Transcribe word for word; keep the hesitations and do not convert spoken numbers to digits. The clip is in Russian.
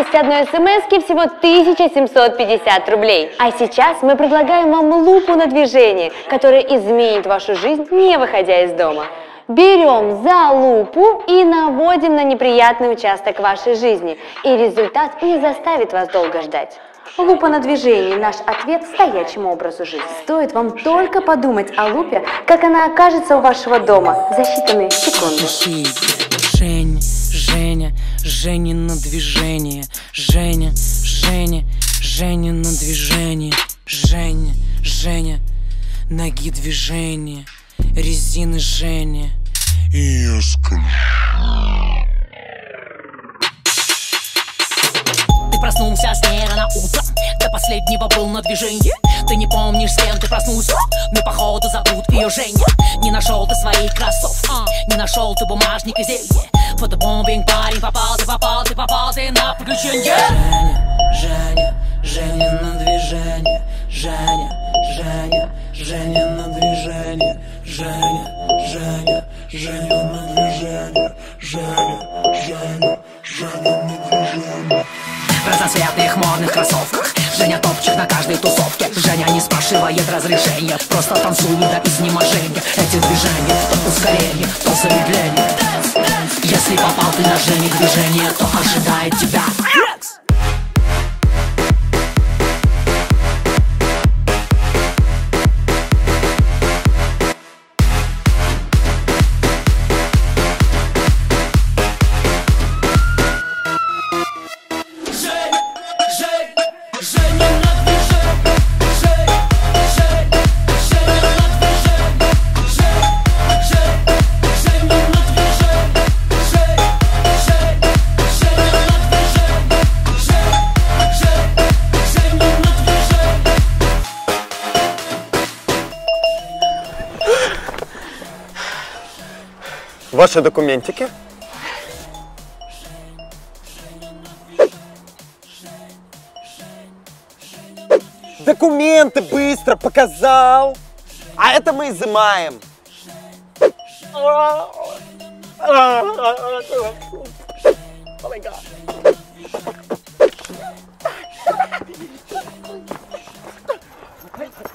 стоимость одной смс-ки всего тысяча семьсот пятьдесят рублей. А сейчас мы предлагаем вам лупу на движение, которая изменит вашу жизнь, не выходя из дома. Берем за лупу и наводим на неприятный участок вашей жизни, и результат не заставит вас долго ждать. Лупа на движение – наш ответ стоячему образу жизни. Стоит вам только подумать о лупе, как она окажется у вашего дома за считанные секунды. Женя, Женя, Женя на движение. Женя, Женя, Женя на движение. Женя, Женя, ноги движения. Резины Женя. И я скажу. Ты проснулся с ней рано утром, до последнего был на движении. Ты не помнишь, с кем ты проснулся, но походу зовут ее Женя. Не нашел ты своих кроссовки, не нашел ты бумажник и зелье. Фотобомбинг, парень, попал ты, попал ты, попал ты на приключение. Женя, Женя, Женя на движение. Женя, Женя, Женя на движение. Женя, Женя, Женя на движение. Женя, Женя, Женя на движение. В разноцветных модных кроссовках Женя топчет на каждой тусовке. Женя не спрашивает разрешения, просто танцует до изнеможения. Эти движения, то ускорение, то замедление. Если попал ты на Жене движение, то ожидает тебя Ваши документики. Документы быстро показал. А это мы изымаем. О май гад.